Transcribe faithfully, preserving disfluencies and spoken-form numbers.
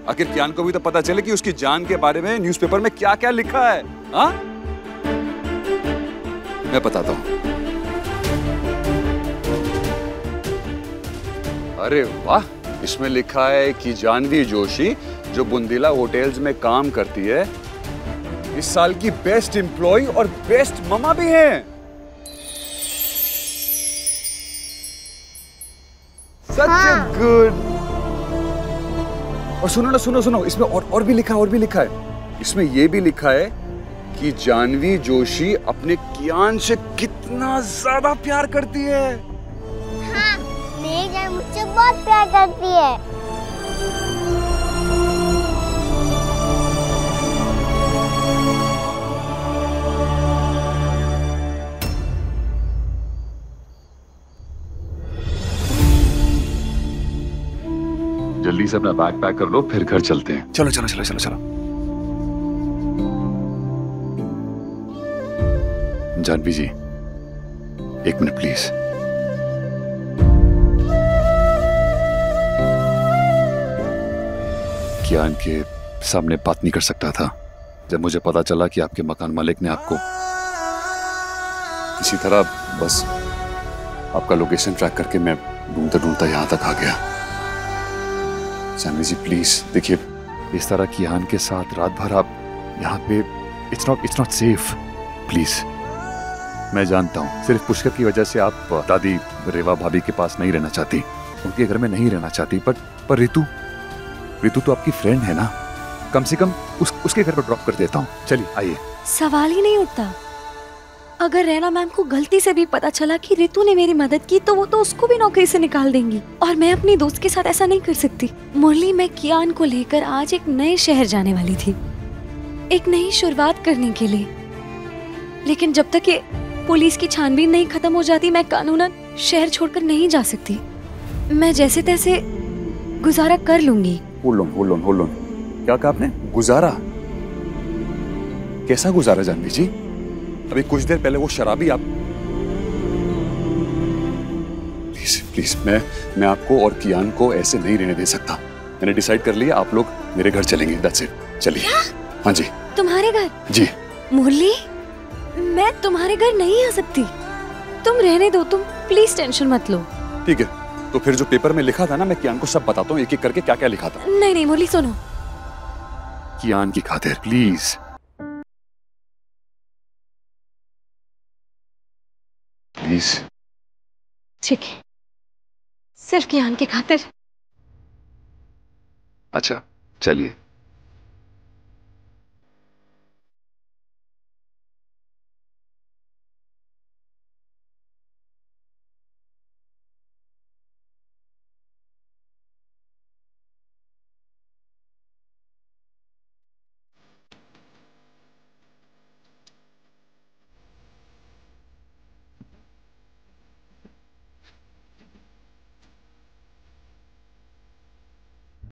आखिर कियान को भी तो पता चले कि उसकी जान के बारे में न्यूज़पेपर में क्या क्या लिखा है। हाँ, मैं बताता हूँ। अरे वाह, इसमें लिखा है कि जानवी जोशी जो बुंदीला होटल्स में काम करती है, इस साल की बेस्ट एम्प्लॉय और बेस्ट ममा भी है। Such good. और सुनो ना, सुनो सुनो, इसमें और और भी लिखा है, और भी लिखा है। इसमें यह भी लिखा है कि जानवी जोशी अपने कियान से कितना ज्यादा प्यार करती है। हाँ, मेरी जान मुझसे बहुत प्यार करती है। जल्दी से अपना बैग पैक कर लो, फिर घर चलते हैं। चलो चलो चलो चलो चलो। जानवी जी, एक मिनट प्लीज। कियान के सामने बात नहीं कर सकता था जब मुझे पता चला कि आपके मकान मालिक ने आपको किसी तरह, बस आपका लोकेशन ट्रैक करके मैं ढूंढता ढूंढता यहां तक आ गया। जानवी जी प्लीज देखिए, इस तरह कियान के साथ रात भर आप यहाँ पे, it's not it's not safe, please. मैं जानता हूँ सिर्फ पुष्कर की वजह से आप दादी रेवा भाभी के पास नहीं रहना चाहती, उनके घर में नहीं रहना चाहती, पर पर रितु रितु तो आपकी फ्रेंड है ना, कम से कम उस उसके घर पर ड्रॉप कर देता हूँ। चलिए आइए। सवाल ही नहीं उठता। अगर रैना मैम को गलती से भी पता चला कि रितु ने मेरी मदद की तो वो तो उसको भी नौकरी से निकाल देंगी, और मैं अपनी दोस्त के साथ ऐसा नहीं कर सकती। मुरली, मैं कियान को लेकर आज एक नए शहर जाने वाली थी, एक नई शुरुआत करने के लिए, लेकिन जब तक ये पुलिस की छानबीन नहीं खत्म हो जाती मैं कानूनन शहर छोड़कर नहीं जा सकती। मैं जैसे तैसे गुजारा कर लूंगी। Hold on hold on hold on, क्या कहा आपने? गुजारा? कैसा गुजारा जानवी जी? अभी कुछ देर पहले वो शराबी आप, प्लीज प्लीज, मैं मैं आपको और कियान को ऐसे नहीं रहने दे सकता। मैंने डिसाइड कर लिया, आप लोग मेरे घर चलेंगे, दैट्स इट। चलिए। हाँ जी। तुम्हारे घर? जी। मुरली, मैं तुम्हारे घर नहीं आ सकती, तुम रहने दो, तुम प्लीज टेंशन मत लो। ठीक है, तो फिर जो पेपर में लिखा था ना, मैं कियान को सब बताता हूँ एक एक करके क्या क्या लिखा था। नहीं नहीं मुरली सुनो, कियान की खातिर प्लीज। प्लीज। ठीक है, सिर्फ कियान की खातिर। अच्छा चलिए।